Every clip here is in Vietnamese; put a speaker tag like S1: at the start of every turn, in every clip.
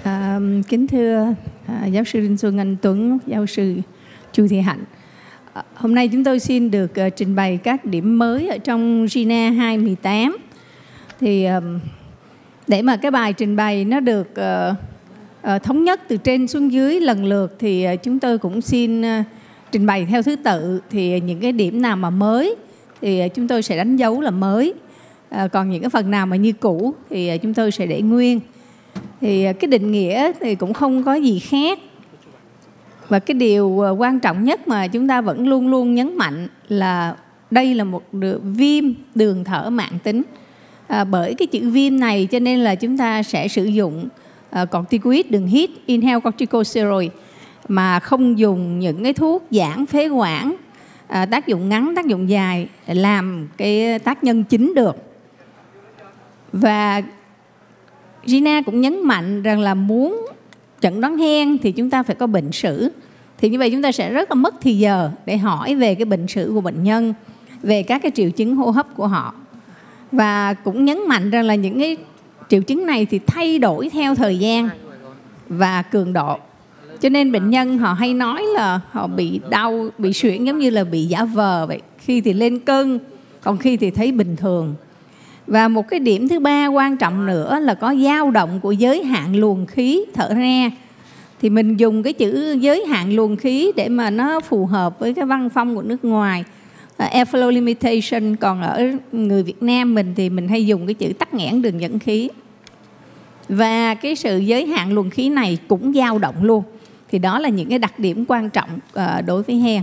S1: Kính thưa giáo sư Đinh Xuân Anh Tuấn, giáo sư Chu Thị Hạnh. Hôm nay chúng tôi xin được trình bày các điểm mới ở trong GINA 218. Thì để mà cái bài trình bày nó được thống nhất từ trên xuống dưới lần lượt thì chúng tôi cũng xin trình bày theo thứ tự. Thì những cái điểm nào mà mới thì chúng tôi sẽ đánh dấu là mới. Còn những cái phần nào mà như cũ thì chúng tôi sẽ để nguyên. Thì cái định nghĩa thì cũng không có gì khác. Và cái điều quan trọng nhất mà chúng ta vẫn luôn luôn nhấn mạnh là đây là một viêm đường thở mãn tính. Bởi cái chữ viêm này cho nên là chúng ta sẽ sử dụng corticoid, đường hít, inhaled corticosteroid, mà không dùng những cái thuốc giãn phế quản tác dụng ngắn, tác dụng dài làm cái tác nhân chính được. Và GINA cũng nhấn mạnh rằng là muốn chẩn đoán hen thì chúng ta phải có bệnh sử. Thì như vậy chúng ta sẽ rất là mất thì giờ để hỏi về cái bệnh sử của bệnh nhân, về các cái triệu chứng hô hấp của họ. Và cũng nhấn mạnh rằng là những cái triệu chứng này thì thay đổi theo thời gian và cường độ. Cho nên bệnh nhân họ hay nói là họ bị đau, bị suyễn giống như là bị giả vờ vậy. Khi thì lên cơn, còn khi thì thấy bình thường. Và một cái điểm thứ ba quan trọng nữa là có dao động của giới hạn luồng khí thở ra. Thì mình dùng cái chữ giới hạn luồng khí để mà nó phù hợp với cái văn phong của nước ngoài, airflow limitation. Còn ở người Việt Nam mình thì mình hay dùng cái chữ tắc nghẽn đường dẫn khí. Và cái sự giới hạn luồng khí này cũng dao động luôn. Thì đó là những cái đặc điểm quan trọng đối với hen.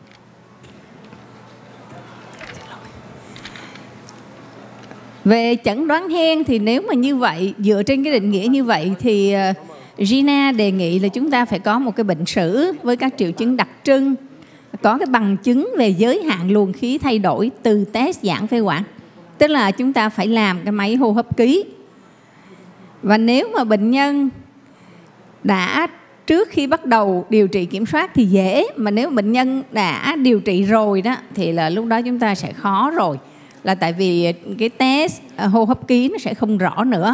S1: Về chẩn đoán hen thì nếu mà như vậy, dựa trên cái định nghĩa như vậy thì GINA đề nghị là chúng ta phải có một cái bệnh sử với các triệu chứng đặc trưng, có cái bằng chứng về giới hạn luồng khí thay đổi từ test giãn phế quản. Tức là chúng ta phải làm cái máy hô hấp ký. Và nếu mà bệnh nhân đã trước khi bắt đầu điều trị kiểm soát thì dễ, mà nếu bệnh nhân đã điều trị rồi đó thì là lúc đó chúng ta sẽ khó rồi. Là tại vì cái test hô hấp ký nó sẽ không rõ nữa.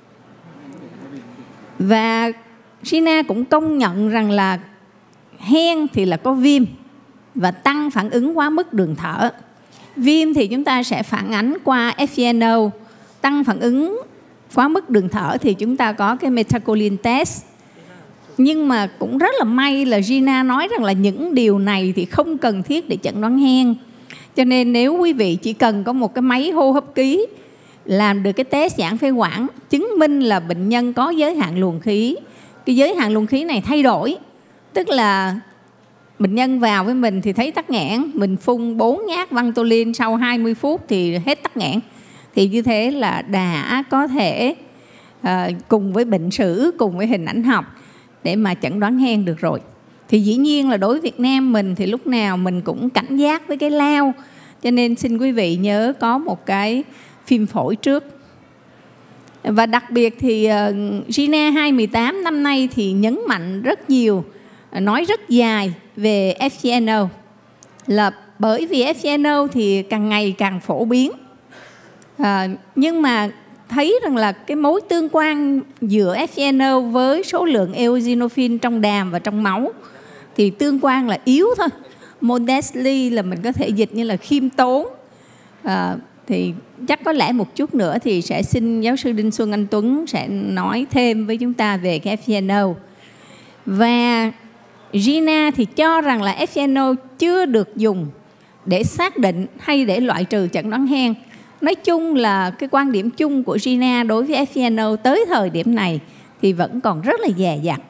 S1: Và GINA cũng công nhận rằng là hen thì là có viêm và tăng phản ứng quá mức đường thở. Viêm thì chúng ta sẽ phản ánh qua FeNO, tăng phản ứng quá mức đường thở thì chúng ta có cái methacholine test. Nhưng mà cũng rất là may là GINA nói rằng là những điều này thì không cần thiết để chẩn đoán hen. Cho nên nếu quý vị chỉ cần có một cái máy hô hấp ký làm được cái test giãn phế quản, chứng minh là bệnh nhân có giới hạn luồng khí. Cái giới hạn luồng khí này thay đổi. Tức là bệnh nhân vào với mình thì thấy tắc nghẽn, mình phun 4 nhát Ventolin sau 20 phút thì hết tắc nghẽn. Thì như thế là đã có thể cùng với bệnh sử, cùng với hình ảnh học để mà chẩn đoán hen được rồi. Thì dĩ nhiên là đối với Việt Nam mình thì lúc nào mình cũng cảnh giác với cái lao. Cho nên xin quý vị nhớ có một cái phim phổi trước. Và đặc biệt thì GINA 218 năm nay thì nhấn mạnh rất nhiều, nói rất dài về FeNO. Là bởi vì FeNO thì càng ngày càng phổ biến. Nhưng mà thấy rằng là cái mối tương quan giữa FeNO với số lượng eosinophil trong đàm và trong máu thì tương quan là yếu thôi. Modestly là mình có thể dịch như là khiêm tốn. Thì chắc có lẽ một chút nữa thì sẽ xin giáo sư Đinh Xuân Anh Tuấn sẽ nói thêm với chúng ta về cái FeNO. Và GINA thì cho rằng là FeNO chưa được dùng để xác định hay để loại trừ chẩn đoán hen. Nói chung là cái quan điểm chung của GINA đối với FeNO tới thời điểm này thì vẫn còn rất là dè dặt.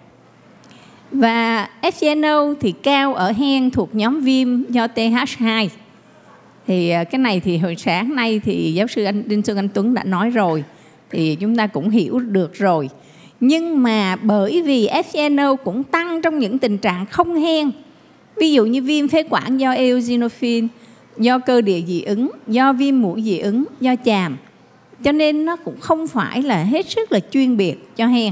S1: Và FeNO thì cao ở hen thuộc nhóm viêm do TH2. Thì cái này thì hồi sáng nay thì giáo sư Đinh Xuân Anh Tuấn đã nói rồi. Thì chúng ta cũng hiểu được rồi. Nhưng mà bởi vì FeNO cũng tăng trong những tình trạng không hen. Ví dụ như viêm phế quản do eosinophil, do cơ địa dị ứng, do viêm mũi dị ứng, do chàm. Cho nên nó cũng không phải là hết sức là chuyên biệt cho hen.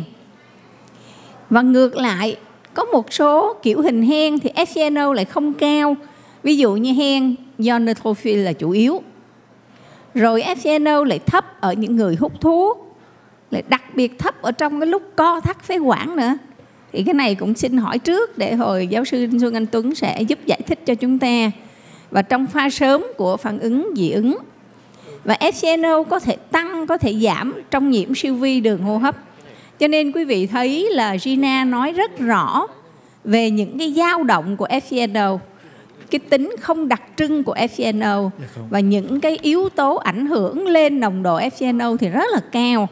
S1: Và ngược lại, có một số kiểu hình hen thì FeNO lại không cao. Ví dụ như hen do neutrophil là chủ yếu. Rồi FeNO lại thấp ở những người hút thuốc, lại đặc biệt thấp ở trong cái lúc co thắt phế quản nữa. Thì cái này cũng xin hỏi trước để hồi giáo sư Xuân Anh Tuấn sẽ giúp giải thích cho chúng ta. Và trong pha sớm của phản ứng dị ứng. Và FCNO có thể tăng, có thể giảm trong nhiễm siêu vi đường hô hấp. Cho nên quý vị thấy là Gina nói rất rõ về những cái dao động của FCNO, cái tính không đặc trưng của FCNO và những cái yếu tố ảnh hưởng lên nồng độ FCNO thì rất là cao.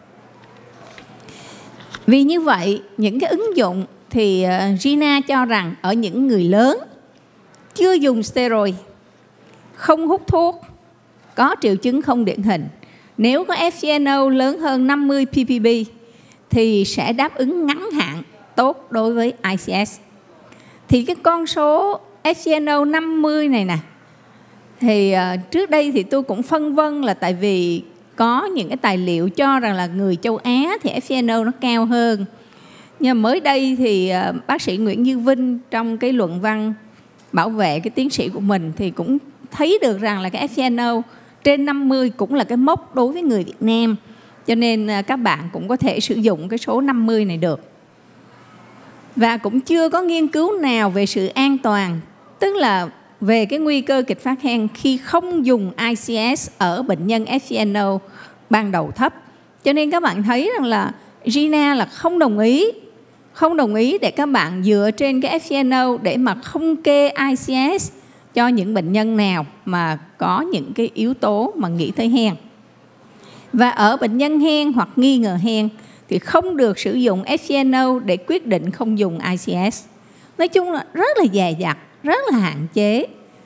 S1: Vì như vậy, những cái ứng dụng thì Gina cho rằng ở những người lớn chưa dùng steroid, không hút thuốc, có triệu chứng không điển hình, nếu có FCNO lớn hơn 50 ppb thì sẽ đáp ứng ngắn hạn tốt đối với ICS. Thì cái con số FCNO 50 này nè, thì trước đây thì tôi cũng phân vân là tại vì có những cái tài liệu cho rằng là người châu Á thì FCNO nó cao hơn. Nhưng mới đây thì bác sĩ Nguyễn Như Vinh trong cái luận văn bảo vệ cái tiến sĩ của mình thì cũng thấy được rằng là cái FCNO trên 50 cũng là cái mốc đối với người Việt Nam. Cho nên các bạn cũng có thể sử dụng cái số 50 này được. Và cũng chưa có nghiên cứu nào về sự an toàn, tức là về cái nguy cơ kịch phát hen khi không dùng ICS ở bệnh nhân FCNO ban đầu thấp. Cho nên các bạn thấy rằng là Gina là không đồng ý để các bạn dựa trên cái FCNO để mà không kê ICS cho những bệnh nhân nào mà có những cái yếu tố mà nghĩ tới hen. Và ở bệnh nhân hen hoặc nghi ngờ hen thì không được sử dụng FCNO để quyết định không dùng ICS. Nói chung là rất là dè dặt, rất là hạn chế.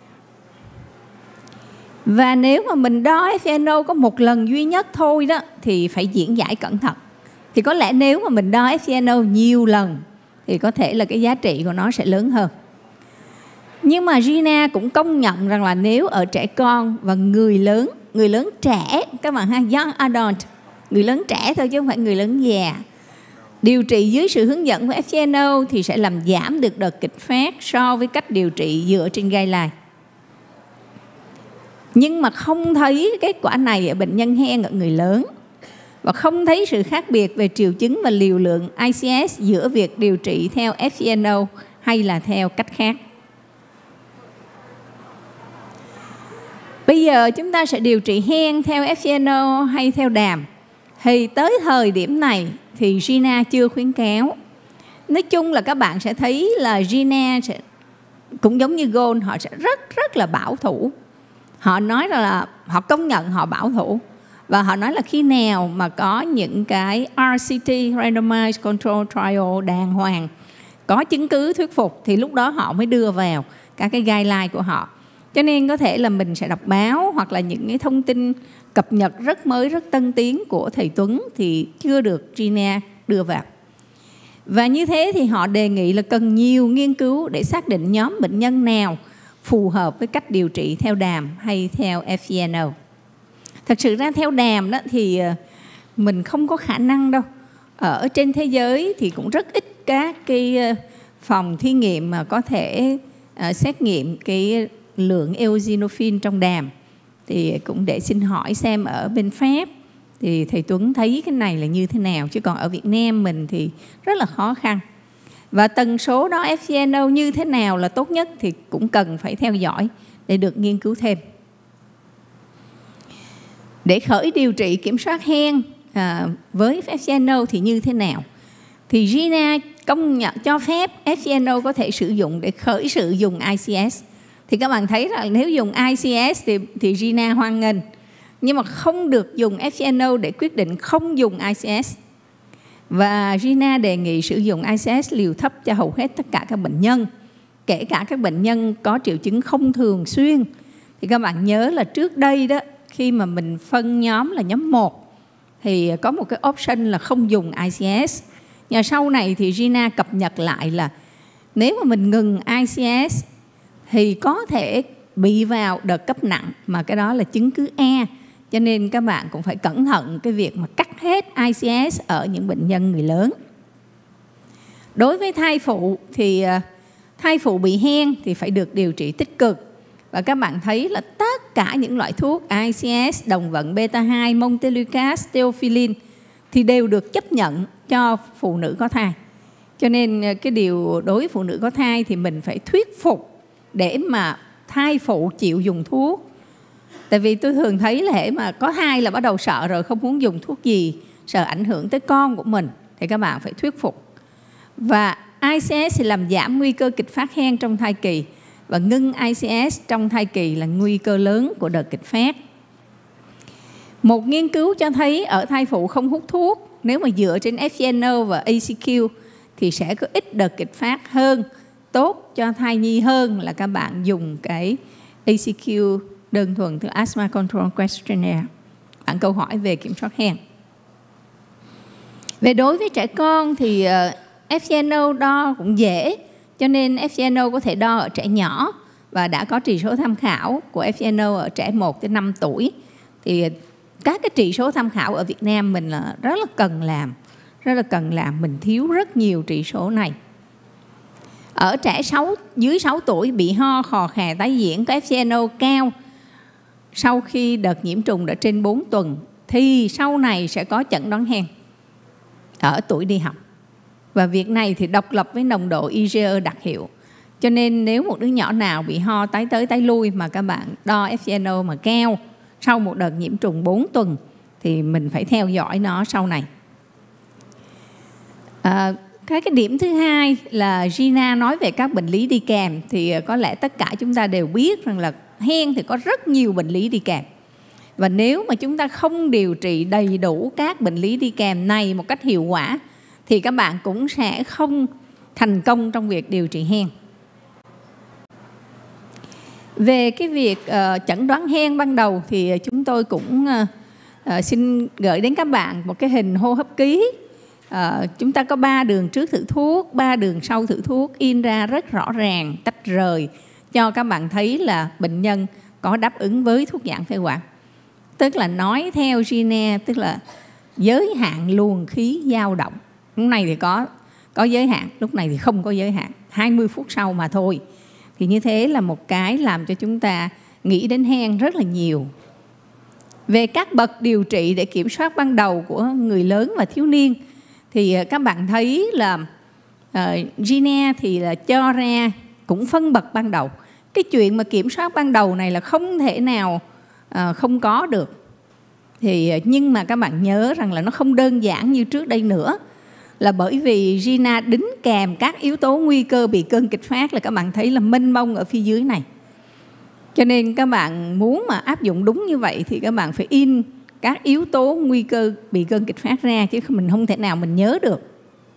S1: Và nếu mà mình đo FCNO có một lần duy nhất thôi đó thì phải diễn giải cẩn thận. Thì có lẽ nếu mà mình đo FCNO nhiều lần thì có thể là cái giá trị của nó sẽ lớn hơn. Nhưng mà Gina cũng công nhận rằng là nếu ở trẻ con và người lớn trẻ, các bạn ha, young adult, người lớn trẻ thôi chứ không phải người lớn già, điều trị dưới sự hướng dẫn của FCNO thì sẽ làm giảm được đợt kịch phát so với cách điều trị dựa trên guideline. Nhưng mà không thấy kết quả này ở bệnh nhân hen ở người lớn và không thấy sự khác biệt về triệu chứng và liều lượng ICS giữa việc điều trị theo FCNO hay là theo cách khác. Bây giờ chúng ta sẽ điều trị hen theo FCNO hay theo đàm. Thì tới thời điểm này thì Gina chưa khuyến cáo. Nói chung là các bạn sẽ thấy là Gina sẽ, cũng giống như Gold, họ sẽ rất là bảo thủ. Họ nói là họ công nhận họ bảo thủ. Và họ nói là khi nào mà có những cái RCT, Randomized Control Trial đàng hoàng, có chứng cứ thuyết phục thì lúc đó họ mới đưa vào các cái guideline của họ. Cho nên có thể là mình sẽ đọc báo hoặc là những cái thông tin cập nhật rất mới, rất tân tiến của thầy Tuấn thì chưa được Gina đưa vào. Và như thế thì họ đề nghị là cần nhiều nghiên cứu để xác định nhóm bệnh nhân nào phù hợp với cách điều trị theo đàm hay theo FCNO. Thật sự ra theo đàm đó thì mình không có khả năng đâu. Ở trên thế giới thì cũng rất ít các cái phòng thí nghiệm mà có thể xét nghiệm cái lượng eosinophil trong đàm. Thì cũng để xin hỏi xem ở bên Pháp thì thầy Tuấn thấy cái này là như thế nào. Chứ còn ở Việt Nam mình thì rất là khó khăn. Và tần số đó FCNO như thế nào là tốt nhất thì cũng cần phải theo dõi để được nghiên cứu thêm. Để khởi điều trị kiểm soát hen với FCNO thì như thế nào? Thì Gina công nhận cho phép FCNO có thể sử dụng để khởi sự dùng ICS. Thì các bạn thấy là nếu dùng ICS thì Gina hoan nghênh. Nhưng mà không được dùng FCNO để quyết định không dùng ICS. Và Gina đề nghị sử dụng ICS liều thấp cho hầu hết tất cả các bệnh nhân, kể cả các bệnh nhân có triệu chứng không thường xuyên. Thì các bạn nhớ là trước đây đó, khi mà mình phân nhóm là nhóm 1 thì có một cái option là không dùng ICS. Nhưng sau này thì Gina cập nhật lại là nếu mà mình ngừng ICS thì có thể bị vào đợt cấp nặng, mà cái đó là chứng cứ E. Cho nên các bạn cũng phải cẩn thận cái việc mà cắt hết ICS ở những bệnh nhân người lớn. Đối với thai phụ thì thai phụ bị hen thì phải được điều trị tích cực. Và các bạn thấy là tất cả những loại thuốc ICS, đồng vận beta-2, Montelukast, Theophylline thì đều được chấp nhận cho phụ nữ có thai. Cho nên cái điều đối với phụ nữ có thai thì mình phải thuyết phục để mà thai phụ chịu dùng thuốc. Tại vì tôi thường thấy là hễ mà có thai là bắt đầu sợ rồi, không muốn dùng thuốc gì, sợ ảnh hưởng tới con của mình, thì các bạn phải thuyết phục. Và ICS thì làm giảm nguy cơ kịch phát hen trong thai kỳ, và ngưng ICS trong thai kỳ là nguy cơ lớn của đợt kịch phát. Một nghiên cứu cho thấy ở thai phụ không hút thuốc, nếu mà dựa trên FGNO và ACQ thì sẽ có ít đợt kịch phát hơn, tốt cho thai nhi hơn là các bạn dùng cái ACQ đơn thuần từ Asthma Control Questionnaire. Bạn câu hỏi về kiểm soát hen. Về đối với trẻ con thì FGNO đo cũng dễ, cho nên FGNO có thể đo ở trẻ nhỏ và đã có chỉ số tham khảo của FGNO ở trẻ 1 tới 5 tuổi. Thì các cái chỉ số tham khảo ở Việt Nam mình là rất là cần làm, mình thiếu rất nhiều chỉ số này. Ở trẻ dưới 6 tuổi bị ho, khò khè tái diễn có FGNO cao sau khi đợt nhiễm trùng đã trên 4 tuần thì sau này sẽ có chẩn đoán hen ở tuổi đi học. Và việc này thì độc lập với nồng độ IgE đặc hiệu. Cho nên nếu một đứa nhỏ nào bị ho tái tới tái lui mà các bạn đo FGNO mà cao sau một đợt nhiễm trùng 4 tuần thì mình phải theo dõi nó sau này. Cái điểm thứ hai là Gina nói về các bệnh lý đi kèm, thì có lẽ tất cả chúng ta đều biết rằng là hen thì có rất nhiều bệnh lý đi kèm. Và nếu mà chúng ta không điều trị đầy đủ các bệnh lý đi kèm này một cách hiệu quả thì các bạn cũng sẽ không thành công trong việc điều trị hen. Về cái việc chẩn đoán hen ban đầu thì chúng tôi cũng xin gửi đến các bạn một cái hình hô hấp ký. Chúng ta có 3 đường trước thử thuốc, 3 đường sau thử thuốc, in ra rất rõ ràng, tách rời cho các bạn thấy là bệnh nhân có đáp ứng với thuốc giãn phế quản. Tức là nói theo Gina, tức là giới hạn luồng khí dao động. Lúc này thì có giới hạn, lúc này thì không có giới hạn, 20 phút sau mà thôi. Thì như thế là một cái làm cho chúng ta nghĩ đến hen rất là nhiều. Về các bậc điều trị để kiểm soát ban đầu của người lớn và thiếu niên thì các bạn thấy là Gina thì là cho ra cũng phân bậc ban đầu. Cái chuyện mà kiểm soát ban đầu này là không thể nào không có được. Nhưng mà các bạn nhớ rằng là nó không đơn giản như trước đây nữa, là bởi vì Gina đính kèm các yếu tố nguy cơ bị cơn kịch phát là các bạn thấy là mênh mông ở phía dưới này. Cho nên các bạn muốn mà áp dụng đúng như vậy thì các bạn phải in các yếu tố nguy cơ bị cơn kịch phát ra, chứ mình không thể nào mình nhớ được.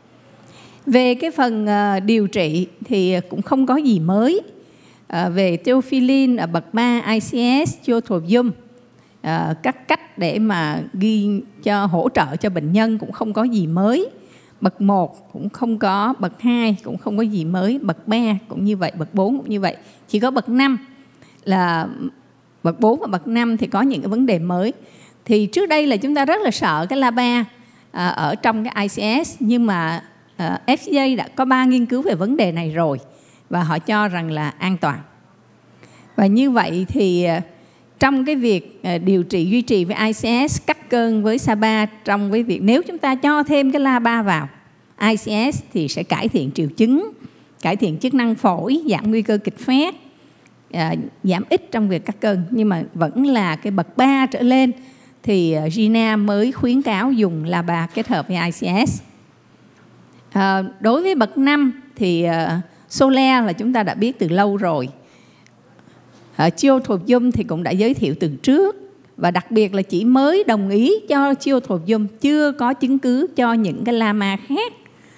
S1: Về cái phần điều trị thì cũng không có gì mới. Về theophylline ở bậc 3, ICS, tiotropium, các cách để mà ghi cho hỗ trợ cho bệnh nhân cũng không có gì mới. Bậc 1 cũng không có, bậc 2 cũng không có gì mới, bậc 3 cũng như vậy, bậc 4 cũng như vậy. Chỉ có bậc 5 là bậc 4 và bậc 5 thì có những cái vấn đề mới. Thì trước đây là chúng ta rất là sợ cái LABA ở trong cái ICS, nhưng mà FDA đã có 3 nghiên cứu về vấn đề này rồi và họ cho rằng là an toàn. Và như vậy thì trong cái việc điều trị duy trì với ICS, cắt cơn với SABA, trong cái việc nếu chúng ta cho thêm cái LABA vào ICS thì sẽ cải thiện triệu chứng, cải thiện chức năng phổi, giảm nguy cơ kịch phát, giảm ít trong việc cắt cơn. Nhưng mà vẫn là cái bậc 3 trở lên thì Gina mới khuyến cáo dùng LABA kết hợp với ICS. Đối với bậc 5 thì Xolair là chúng ta đã biết từ lâu rồi. Tiotropium thì cũng đã giới thiệu từ trước, và đặc biệt là chỉ mới đồng ý cho tiotropium, chưa có chứng cứ cho những cái LAMA khác.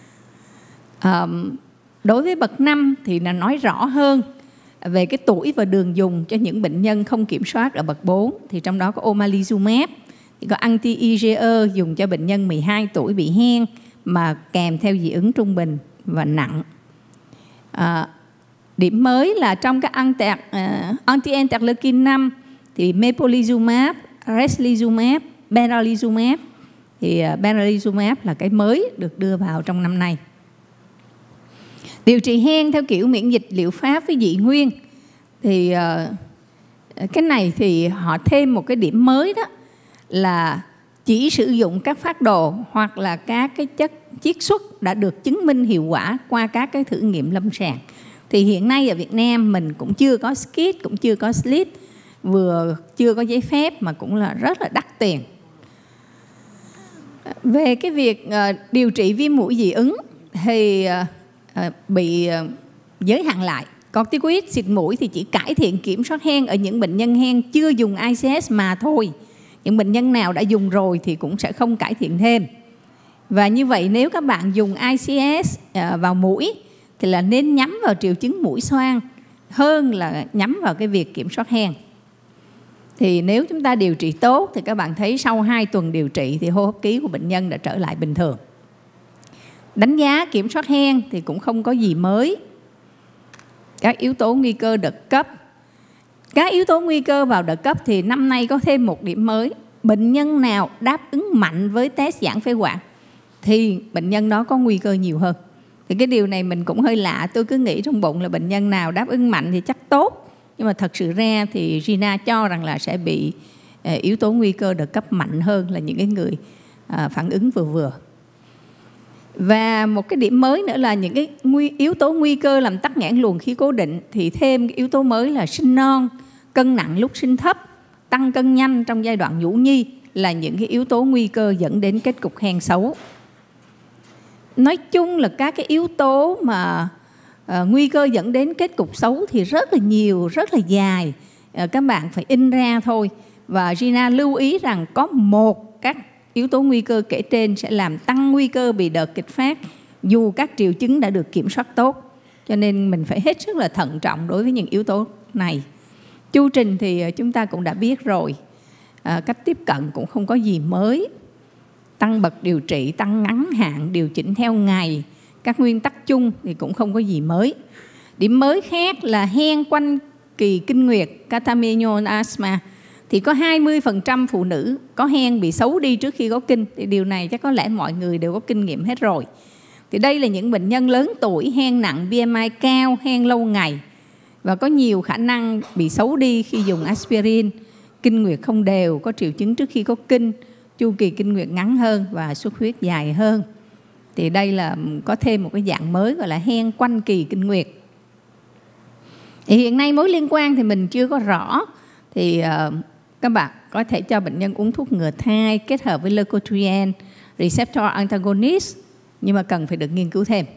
S1: Đối với bậc 5 thì là nói rõ hơn về cái tuổi và đường dùng cho những bệnh nhân không kiểm soát ở bậc 4, thì trong đó có omalizumab, thì có anti-IgE dùng cho bệnh nhân 12 tuổi bị hen mà kèm theo dị ứng trung bình và nặng. Điểm mới là trong các anti-interleukin 5 thì mepolizumab, reslizumab, benralizumab, thì benralizumab là cái mới được đưa vào trong năm nay. Điều trị hen theo kiểu miễn dịch liệu pháp với dị nguyên thì cái này thì họ thêm một cái điểm mới, đó là chỉ sử dụng các phác đồ hoặc là các cái chất chiết xuất đã được chứng minh hiệu quả qua các cái thử nghiệm lâm sàng. Thì hiện nay ở Việt Nam mình cũng chưa có kit, cũng chưa có slit, vừa chưa có giấy phép mà cũng là rất là đắt tiền. Về cái việc điều trị viêm mũi dị ứng thì bị giới hạn lại. Corticoid xịt mũi thì chỉ cải thiện kiểm soát hen ở những bệnh nhân hen chưa dùng ICS mà thôi. Những bệnh nhân nào đã dùng rồi thì cũng sẽ không cải thiện thêm. Và như vậy nếu các bạn dùng ICS vào mũi thì là nên nhắm vào triệu chứng mũi xoang hơn là nhắm vào cái việc kiểm soát hen. Thì nếu chúng ta điều trị tốt thì các bạn thấy sau 2 tuần điều trị thì hô hấp ký của bệnh nhân đã trở lại bình thường. Đánh giá kiểm soát hen thì cũng không có gì mới. Các yếu tố nguy cơ đợt cấp. Các yếu tố nguy cơ vào đợt cấp thì năm nay có thêm một điểm mới. Bệnh nhân nào đáp ứng mạnh với test giãn phế quản thì bệnh nhân đó có nguy cơ nhiều hơn. Thì cái điều này mình cũng hơi lạ. Tôi cứ nghĩ trong bụng là bệnh nhân nào đáp ứng mạnh thì chắc tốt. Nhưng mà thật sự ra thì Gina cho rằng là sẽ bị yếu tố nguy cơ đợt cấp mạnh hơn là những cái người phản ứng vừa vừa. Và một cái điểm mới nữa là những cái yếu tố nguy cơ làm tắc nghẽn luồng khí cố định thì thêm cái yếu tố mới là sinh non, cân nặng lúc sinh thấp, tăng cân nhanh trong giai đoạn nhũ nhi là những cái yếu tố nguy cơ dẫn đến kết cục hen xấu. Nói chung là các cái yếu tố mà nguy cơ dẫn đến kết cục xấu thì rất là nhiều, rất là dài. Các bạn phải in ra thôi. Và Gina lưu ý rằng có một các yếu tố nguy cơ kể trên sẽ làm tăng nguy cơ bị đợt kịch phát dù các triệu chứng đã được kiểm soát tốt. Cho nên mình phải hết sức là thận trọng đối với những yếu tố này. Chu trình thì chúng ta cũng đã biết rồi. Cách tiếp cận cũng không có gì mới. Tăng bậc điều trị, tăng ngắn hạn, điều chỉnh theo ngày. Các nguyên tắc chung thì cũng không có gì mới. Điểm mới khác là hen quanh kỳ kinh nguyệt, catamenial asthma. Thì có 20% phụ nữ có hen bị xấu đi trước khi có kinh. Thì điều này chắc có lẽ mọi người đều có kinh nghiệm hết rồi. Thì đây là những bệnh nhân lớn tuổi, hen nặng, BMI cao, hen lâu ngày. Và có nhiều khả năng bị xấu đi khi dùng aspirin. Kinh nguyệt không đều, có triệu chứng trước khi có kinh, chu kỳ kinh nguyệt ngắn hơn và xuất huyết dài hơn. Thì đây là có thêm một cái dạng mới gọi là hen quanh kỳ kinh nguyệt. Thì hiện nay mối liên quan thì mình chưa có rõ. Thì các bạn có thể cho bệnh nhân uống thuốc ngừa thai kết hợp với leukotriene, receptor antagonist, nhưng mà cần phải được nghiên cứu thêm.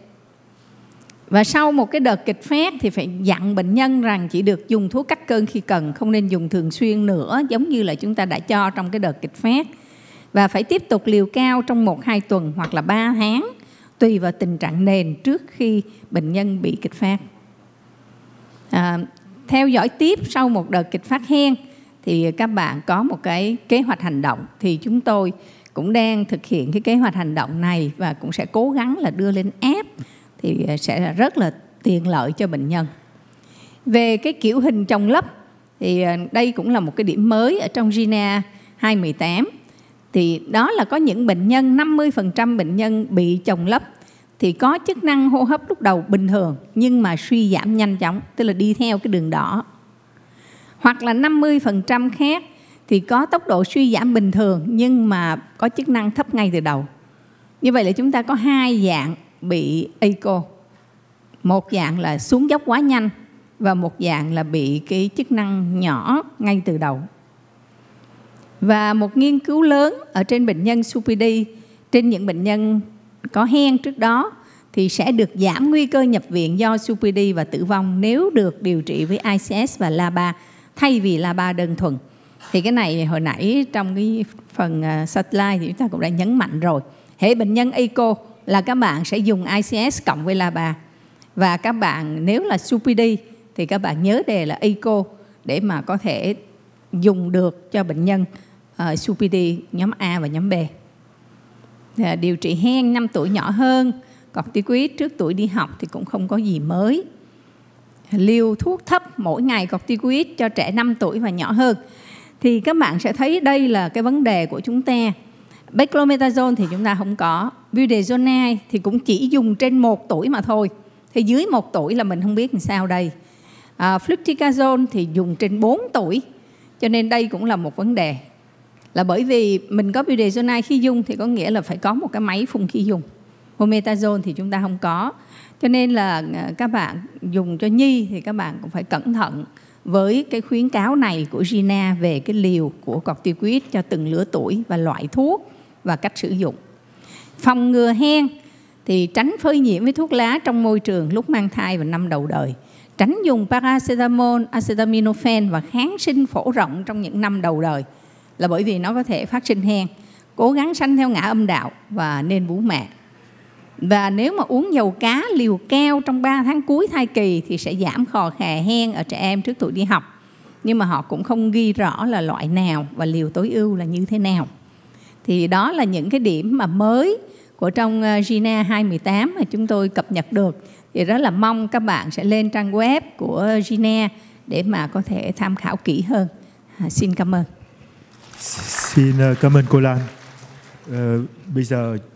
S1: Và sau một cái đợt kịch phát thì phải dặn bệnh nhân rằng chỉ được dùng thuốc cắt cơn khi cần, không nên dùng thường xuyên nữa giống như là chúng ta đã cho trong cái đợt kịch phát. Và phải tiếp tục liều cao trong 1-2 tuần hoặc là 3 tháng tùy vào tình trạng nền trước khi bệnh nhân bị kịch phát. Theo dõi tiếp sau một đợt kịch phát hen thì các bạn có một cái kế hoạch hành động. Thì chúng tôi cũng đang thực hiện cái kế hoạch hành động này và cũng sẽ cố gắng là đưa lên app thì sẽ rất là tiện lợi cho bệnh nhân. Về cái kiểu hình chồng lấp thì đây cũng là một cái điểm mới ở trong Gina 218. Thì đó là có những bệnh nhân, 50% bệnh nhân bị chồng lấp thì có chức năng hô hấp lúc đầu bình thường nhưng mà suy giảm nhanh chóng, tức là đi theo cái đường đỏ. Hoặc là 50% khác thì có tốc độ suy giảm bình thường nhưng mà có chức năng thấp ngay từ đầu. Như vậy là chúng ta có 2 dạng bị ACO. Một dạng là xuống dốc quá nhanh và một dạng là bị cái chức năng nhỏ ngay từ đầu. Và một nghiên cứu lớn ở trên bệnh nhân COPD, trên những bệnh nhân có hen trước đó thì sẽ được giảm nguy cơ nhập viện do COPD và tử vong nếu được điều trị với ICS và LABA thay vì LABA đơn thuần. Thì cái này hồi nãy trong cái phần slide thì chúng ta cũng đã nhấn mạnh rồi. Hễ bệnh nhân ACO là các bạn sẽ dùng ICS cộng với LABA. Và các bạn nếu là COPD thì các bạn nhớ đề là ACO để mà có thể dùng được cho bệnh nhân COPD nhóm A và nhóm B. Điều trị hen 5 tuổi nhỏ hơn, corticoid trước tuổi đi học thì cũng không có gì mới. Liều thuốc thấp mỗi ngày corticoid cho trẻ 5 tuổi và nhỏ hơn. Thì các bạn sẽ thấy đây là cái vấn đề của chúng ta. Beclomethasone thì chúng ta không có. Budesonide thì cũng chỉ dùng trên 1 tuổi mà thôi. Thì dưới 1 tuổi là mình không biết làm sao đây. Fluticasone thì dùng trên 4 tuổi. Cho nên đây cũng là một vấn đề. là bởi vì mình có budesonide khí dung thì có nghĩa là phải có một cái máy phun khí dung. Omeprazole thì chúng ta không có. Cho nên là các bạn dùng cho nhi thì các bạn cũng phải cẩn thận với cái khuyến cáo này của Gina về cái liều của corticoid cho từng lứa tuổi và loại thuốc và cách sử dụng. Phòng ngừa hen thì tránh phơi nhiễm với thuốc lá trong môi trường lúc mang thai và năm đầu đời. Tránh dùng paracetamol, acetaminophen và kháng sinh phổ rộng trong những năm đầu đời, là bởi vì nó có thể phát sinh hen. Cố gắng sanh theo ngã âm đạo và nên bú mẹ. Và nếu mà uống dầu cá liều keo trong 3 tháng cuối thai kỳ thì sẽ giảm khò khè hen ở trẻ em trước tuổi đi học. Nhưng mà họ cũng không ghi rõ là loại nào và liều tối ưu là như thế nào. Thì đó là những cái điểm mà mới của trong Gina 218 mà chúng tôi cập nhật được. Thì rất là mong các bạn sẽ lên trang web của Gina để mà có thể tham khảo kỹ hơn. Xin cảm ơn.
S2: Xin cảm ơn cô Lan. Bây giờ